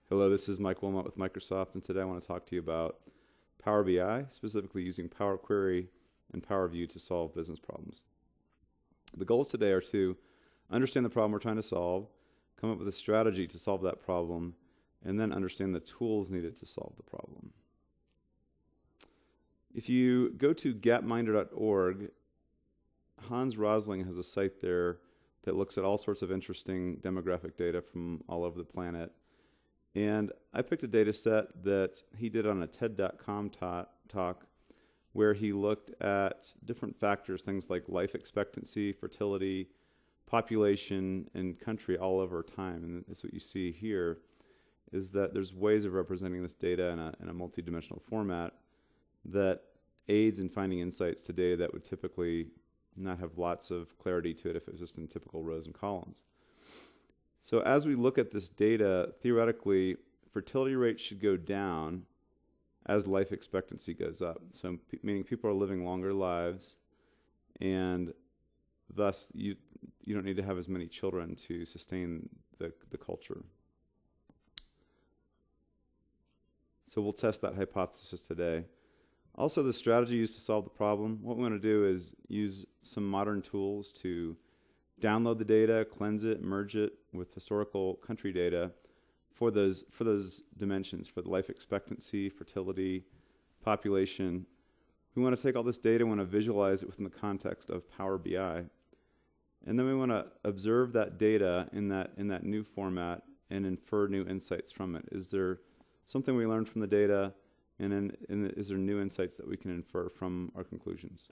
Hello, this is Mike Wilmot with Microsoft, and today I want to talk to you about Power BI, specifically using Power Query and Power View to solve business problems. The goals today are to understand the problem we're trying to solve, come up with a strategy to solve that problem, and then understand the tools needed to solve the problem. If you go to gapminder.org, Hans Rosling has a site there that looks at all sorts of interesting demographic data from all over the planet. And I picked a data set that he did on a TED.com talk where he looked at different factors, things like life expectancy, fertility, population, and country all over time. And that's what you see here, is that there's ways of representing this data in a multi-dimensional format that aids in finding insights to data that would typically not have lots of clarity to it if it was just in typical rows and columns. So as we look at this data, theoretically, fertility rates should go down as life expectancy goes up. So meaning people are living longer lives, and thus you don't need to have as many children to sustain the culture. So we'll test that hypothesis today. Also, the strategy used to solve the problem, what we want to do is use some modern tools to download the data, cleanse it, merge it with historical country data for those dimensions, for the life expectancy, fertility, population. We want to take all this data, we want to visualize it within the context of Power BI. And then we want to observe that data in that new format and infer new insights from it. Is there something we learned from the data, and is there new insights that we can infer from our conclusions?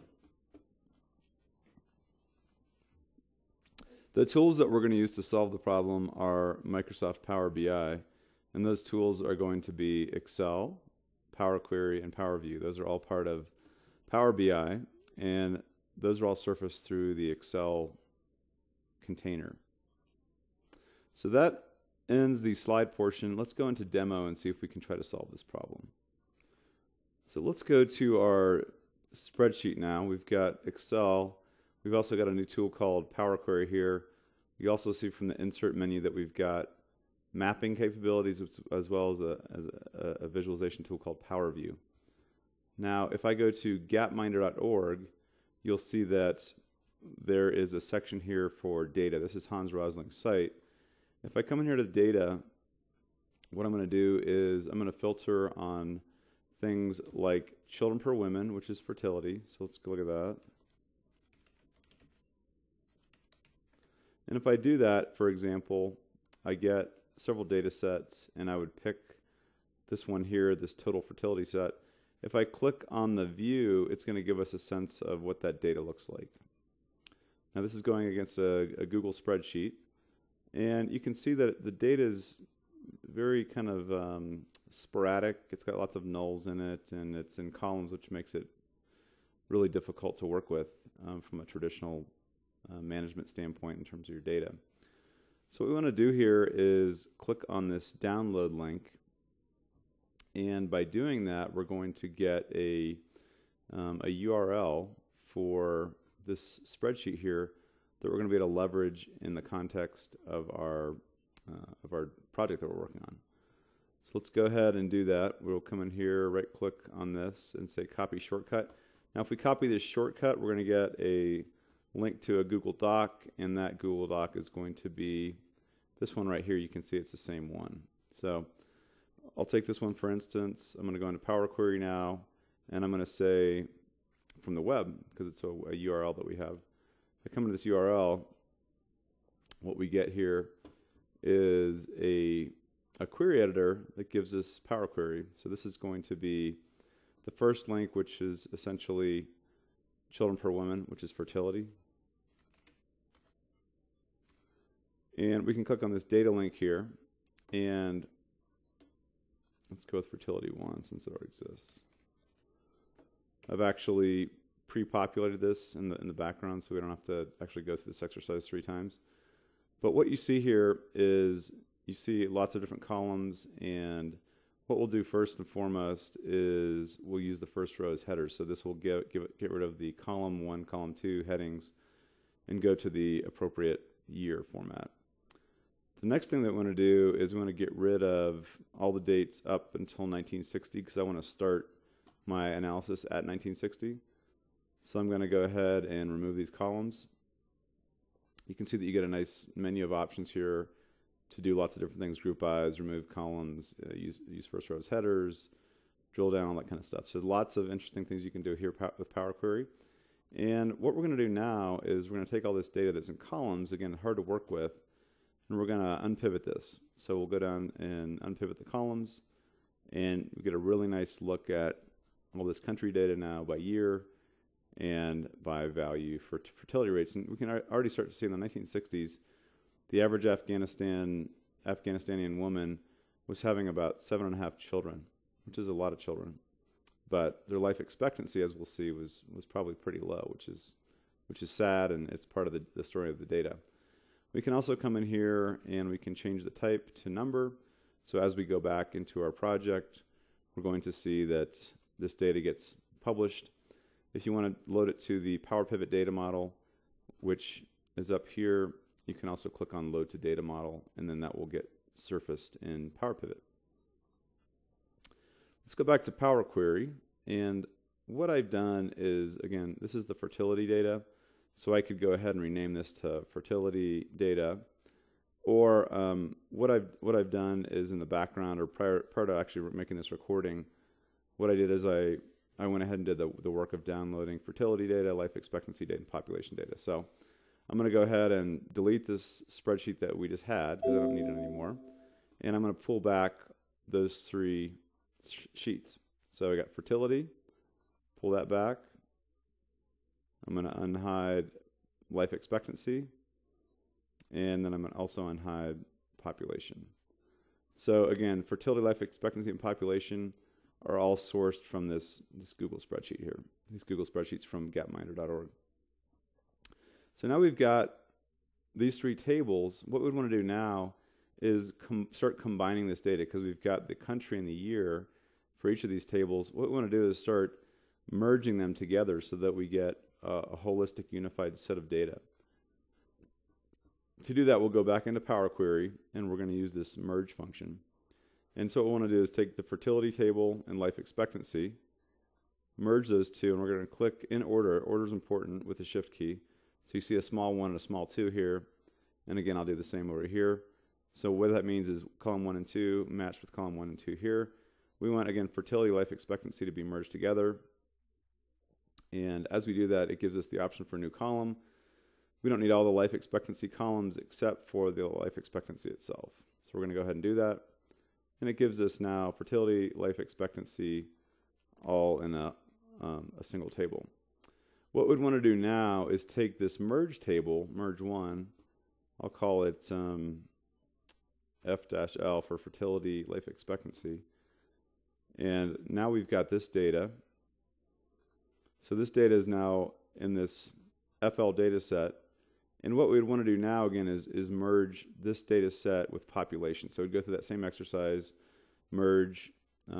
The tools that we're going to use to solve the problem are Microsoft Power BI, and those tools are going to be Excel, Power Query, and Power View. Those are all part of Power BI, and those are all surfaced through the Excel container. So that ends the slide portion. Let's go into demo and see if we can try to solve this problem. So let's go to our spreadsheet now. We've got Excel. We've also got a new tool called Power Query here. You also see from the insert menu that we've got mapping capabilities as well as a visualization tool called Power View. Now, if I go to gapminder.org, you'll see that there is a section here for data. This is Hans Rosling's site. If I come in here to data, what I'm going to do is I'm going to filter on things like children per woman, which is fertility. So let's go look at that. And if I do that, for example, I get several data sets, and I would pick this one here, this total fertility set. If I click on the view, it's going to give us a sense of what that data looks like. Now this is going against a Google spreadsheet, and you can see that the data is very kind of sporadic. It's got lots of nulls in it, and it's in columns, which makes it really difficult to work with from a traditional management standpoint in terms of your data. So what we want to do here is click on this download link, and by doing that we're going to get a URL for this spreadsheet here that we're going to be able to leverage in the context of our project that we're working on. So let's go ahead and do that. We'll come in here, right click on this and say copy shortcut. Now if we copy this shortcut, we're going to get a link to a Google Doc, and that Google Doc is going to be this one right here. You can see it's the same one. So I'll take this one for instance. I'm going to go into Power Query now, and I'm going to say from the web, because it's a URL that we have. If I come to this URL, what we get here is a query editor that gives us Power Query. So this is going to be the first link, which is essentially children per woman, which is fertility. And we can click on this data link here, and let's go with fertility 1 since it already exists. I've actually pre-populated this in the background, so we don't have to actually go through this exercise 3 times. But what you see here is you see lots of different columns, and what we'll do first and foremost is we'll use the first row as headers. So this will get rid of the column 1, column 2 headings and go to the appropriate year format. The next thing that we want to do is we want to get rid of all the dates up until 1960 because I want to start my analysis at 1960. So I'm going to go ahead and remove these columns. You can see that you get a nice menu of options here to do lots of different things: group bys, remove columns, use first rows headers, drill down, all that kind of stuff. So there's lots of interesting things you can do here with Power Query. And what we're going to do now is we're going to take all this data that's in columns, again, hard to work with, and we're going to unpivot this. So we'll go down and unpivot the columns, and we get a really nice look at all this country data now by year and by value for fertility rates. And we can already start to see in the 1960s, the average Afghanistanian woman was having about 7.5 children, which is a lot of children. But their life expectancy, as we'll see, was probably pretty low, which is sad, and it's part of the story of the data. We can also come in here and we can change the type to number. So as we go back into our project, we're going to see that this data gets published. If you want to load it to the Power Pivot data model, which is up here, you can also click on Load to Data Model, and then that will get surfaced in Power Pivot. Let's go back to Power Query, and what I've done is, again, this is the fertility data, so I could go ahead and rename this to fertility data, or what I've done is in the background, or prior to actually making this recording, what I did is I went ahead and did the work of downloading fertility data, life expectancy data, and population data. So I'm going to go ahead and delete this spreadsheet that we just had because I don't need it anymore, and I'm going to pull back those three sheets. So I got fertility, pull that back. I'm going to unhide life expectancy, and then I'm going to also unhide population. So again, fertility, life expectancy, and population are all sourced from this Google spreadsheet here. These Google spreadsheets from gapminder.org. So now we've got these three tables. What we want to do now is start combining this data, because we've got the country and the year for each of these tables. What we want to do is start merging them together so that we get a holistic, unified set of data. To do that, we'll go back into Power Query, and we're going to use this merge function. And so what we want to do is take the fertility table and life expectancy, merge those two, and we're going to click in order. Order is important with the Shift key. So you see a small 1 and a small 2 here. And again, I'll do the same over here. So what that means is column 1 and 2 matched with column 1 and 2 here. We want, again, fertility, life expectancy to be merged together. And as we do that, it gives us the option for a new column. We don't need all the life expectancy columns except for the life expectancy itself. So we're going to go ahead and do that. And it gives us now fertility, life expectancy, all in a single table. What we'd want to do now is take this merge table, merge 1, I'll call it F-L for fertility, life expectancy. And now we've got this data. So this data is now in this FL data set. And what we'd want to do now, again, is merge this data set with population. So we'd go through that same exercise, merge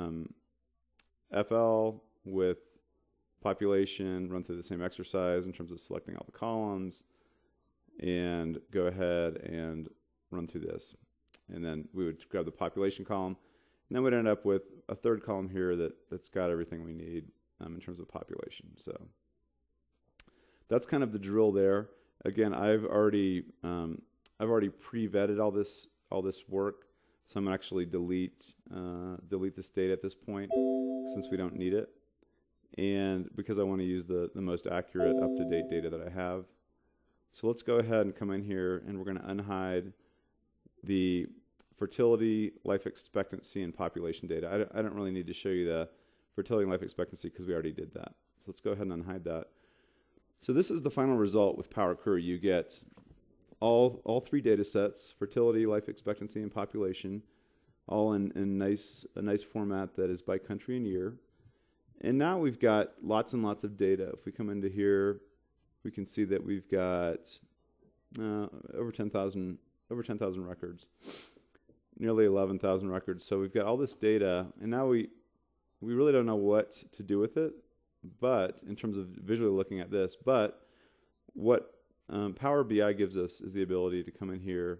FL with population, run through the same exercise in terms of selecting all the columns, and go ahead and run through this. And then we would grab the population column, and then we'd end up with a third column here that's got everything we need in terms of population. So that's kind of the drill there. Again, I've already pre-vetted all this work, so I'm gonna actually delete this data at this point since we don't need it, and because I want to use the most accurate, up-to-date data that I have. So let's go ahead and come in here, and we're going to unhide the fertility, life expectancy, and population data. I don't really need to show you the fertility and life expectancy because we already did that. So let's go ahead and unhide that. So this is the final result with Power Query. You get all three data sets: fertility, life expectancy, and population, all in a nice format that is by country and year. And now we've got lots and lots of data. If we come into here, we can see that we've got over 10,000 records, nearly 11,000 records. So we've got all this data, and now we really don't know what to do with it. But in terms of visually looking at this, but what Power BI gives us is the ability to come in here,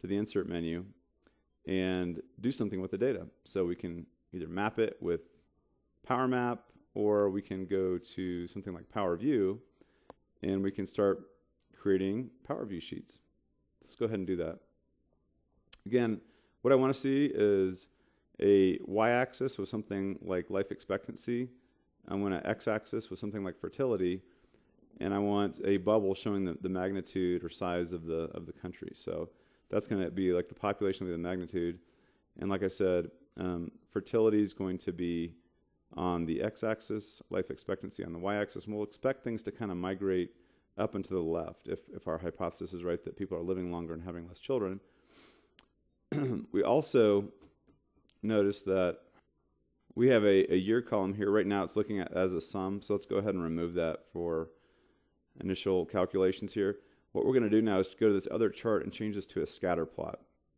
to the insert menu and do something with the data. So we can either map it with Power Map, or we can go to something like Power View and we can start creating Power View sheets. Let's go ahead and do that. Again, what I want to see is a y-axis with something like life expectancy. I want an x-axis with something like fertility, and I want a bubble showing the magnitude or size of the country. So that's going to be like the population will be the magnitude, and like I said, fertility is going to be on the x-axis, life expectancy on the y-axis, and we'll expect things to kind of migrate up and to the left if our hypothesis is right that people are living longer and having less children. We also notice that we have a year column here. Right now it's looking at as a sum, so let's go ahead and remove that for initial calculations here. What we're going to do now is to go to this other chart and change this to a scatter plot.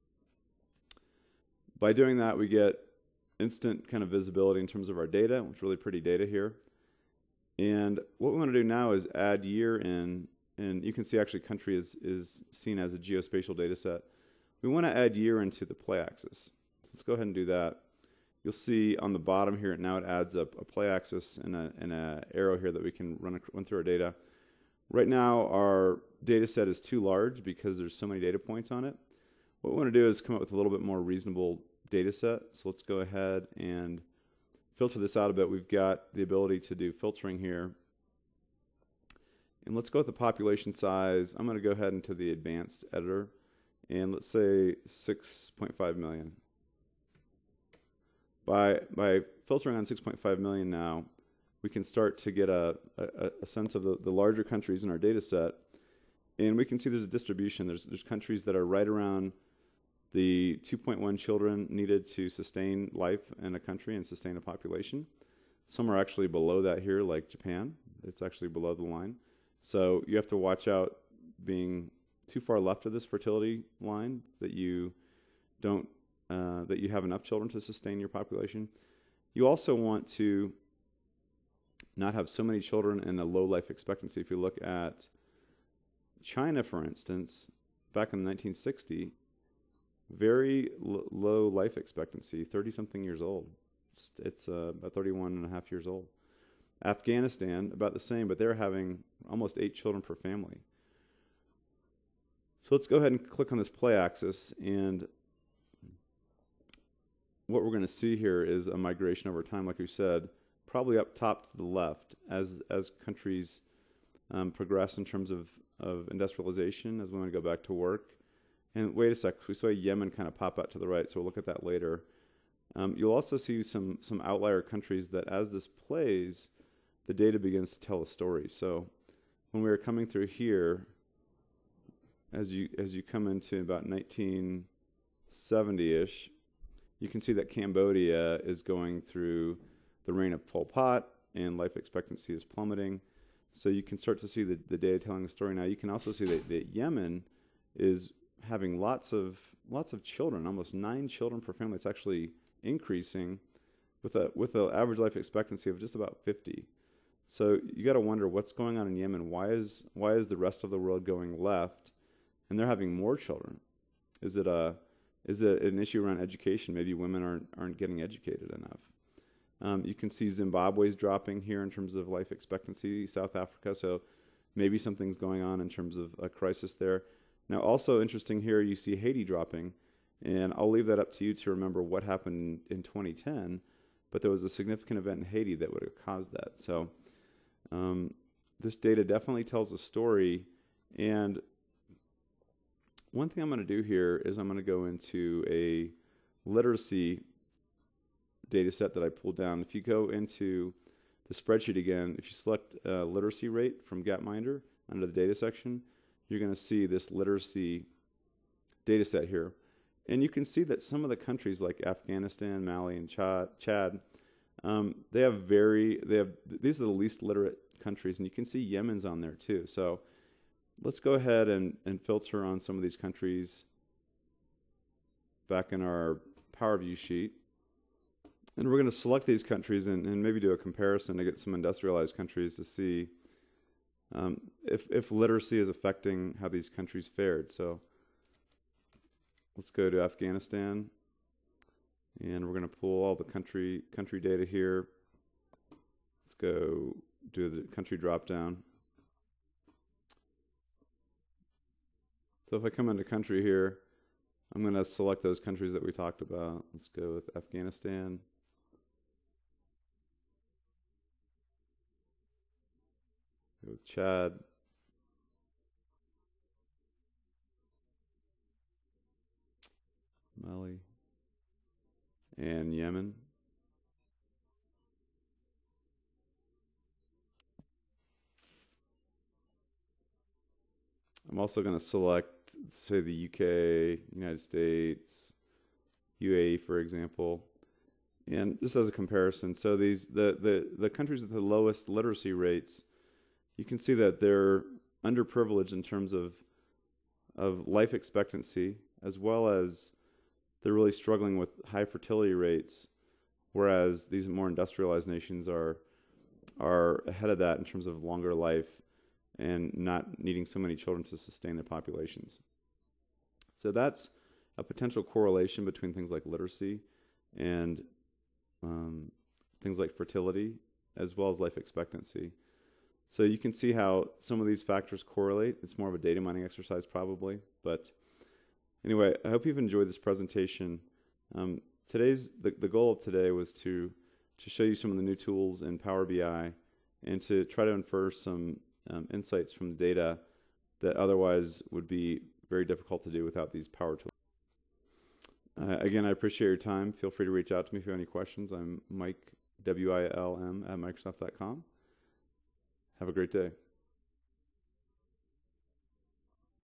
By doing that, we get instant kind of visibility in terms of our data, which is really pretty data here. And what we want to do now is add year in, and you can see actually country is seen as a geospatial data set. We want to add year into the play axis. So let's go ahead and do that. You'll see on the bottom here, now it adds up a play axis and an arrow here that we can run through our data. Right now, our data set is too large because there's so many data points on it. What we want to do is come up with a little bit more reasonable data set. So let's go ahead and filter this out a bit. We've got the ability to do filtering here. And let's go with the population size. I'm going to go ahead into the advanced editor, and let's say 6.5 million. By filtering on 6.5 million now, we can start to get a sense of the larger countries in our data set. And we can see there's a distribution. There's countries that are right around the 2.1 children needed to sustain life in a country and sustain a population. Some are actually below that here, like Japan. It's actually below the line. So you have to watch out being too far left of this fertility line that you don't that you have enough children to sustain your population. You also want to not have so many children and a low life expectancy. If you look at China, for instance, back in 1960, very low life expectancy, 30-something years old. It's about 31 and a half years old. Afghanistan, about the same, but they're having almost 8 children per family. So let's go ahead and click on this play axis, and what we're going to see here is a migration over time, like we said, probably up top to the left as countries progress in terms of industrialization, as women go back to work. And wait a sec, we saw Yemen kind of pop out to the right, so we'll look at that later. You'll also see some outlier countries that as this plays, the data begins to tell a story. So when we were coming through here, as you come into about 1970-ish, you can see that Cambodia is going through the reign of Pol Pot and life expectancy is plummeting. So you can start to see the data telling a story. Now you can also see that Yemen is having lots of children, almost 9 children per family. It's actually increasing with an average life expectancy of just about 50. So you got to wonder what's going on in Yemen. Why is the rest of the world going left, and they're having more children? Is it an issue around education? Maybe women aren't getting educated enough. You can see Zimbabwe's dropping here in terms of life expectancy, South Africa, so maybe something's going on in terms of a crisis there. Now also interesting here, you see Haiti dropping, and I'll leave that up to you to remember what happened in 2010, but there was a significant event in Haiti that would have caused that. So this data definitely tells a story, and one thing I'm going to do here is I'm going to go into a literacy data set that I pulled down. If you go into the spreadsheet again, if you select literacy rate from Gapminder under the data section, you're going to see this literacy data set here. And you can see that some of the countries like Afghanistan, Mali, and Chad, these are the least literate countries, and you can see Yemen's on there too. So let's go ahead and filter on some of these countries back in our Power View sheet. And we're going to select these countries and maybe do a comparison to get some industrialized countries to see if literacy is affecting how these countries fared. So let's go to Afghanistan, and we're going to pull all the country data here. Let's go do the country drop down. So if I come into country here, I'm going to select those countries that we talked about. Let's go with Afghanistan. Go with Chad. Mali. And Yemen. I'm also going to select, say, the UK, United States, UAE, for example, and just as a comparison. So these the countries with the lowest literacy rates, you can see that they're underprivileged in terms of life expectancy, as well as they're really struggling with high fertility rates, whereas these more industrialized nations are ahead of that in terms of longer life and not needing so many children to sustain their populations. So that's a potential correlation between things like literacy and things like fertility, as well as life expectancy. So you can see how some of these factors correlate. It's more of a data mining exercise probably, but anyway, I hope you've enjoyed this presentation. The goal of today was to show you some of the new tools in Power BI and to try to infer some insights from the data that otherwise would be very difficult to do without these power tools. Again, I appreciate your time. Feel free to reach out to me if you have any questions. I'm Mike, WILM, @Microsoft.com. Have a great day.